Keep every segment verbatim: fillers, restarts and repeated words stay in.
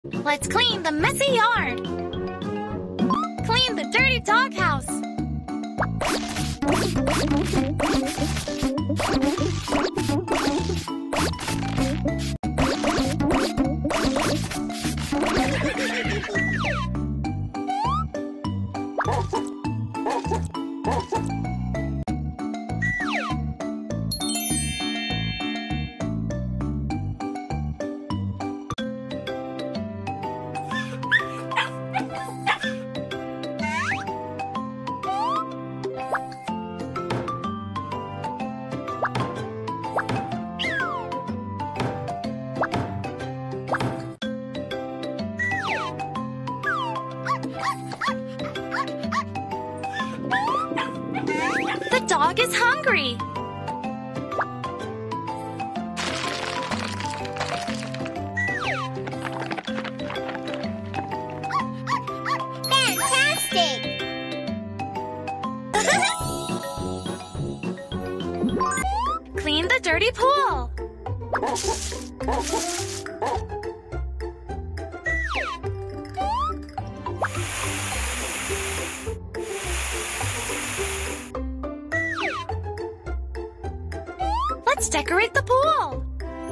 Let's clean the messy yard. Clean the dirty doghouse. The dog is hungry. Fantastic! Clean the dirty pool. Let's decorate the pool.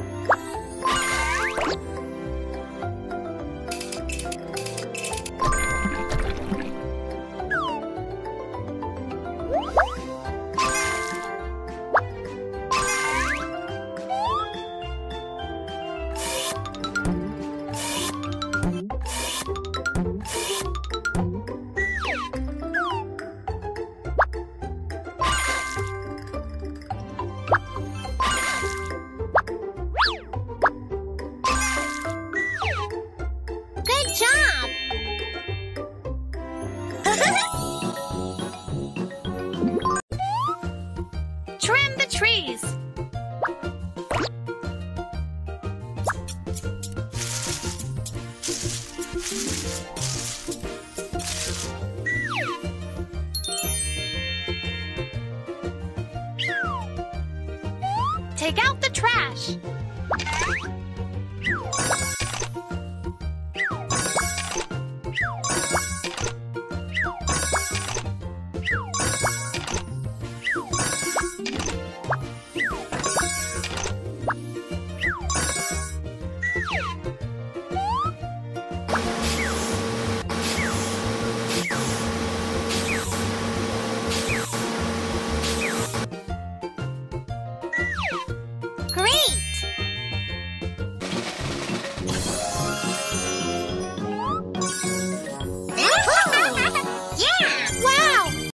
Good job! Trim the trees. Take out the trash.